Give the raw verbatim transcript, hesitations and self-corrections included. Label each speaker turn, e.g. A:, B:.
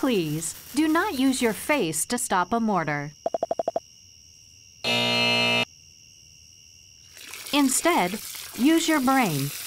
A: Please, do not use your face to stop a mortar. Instead, use your brain.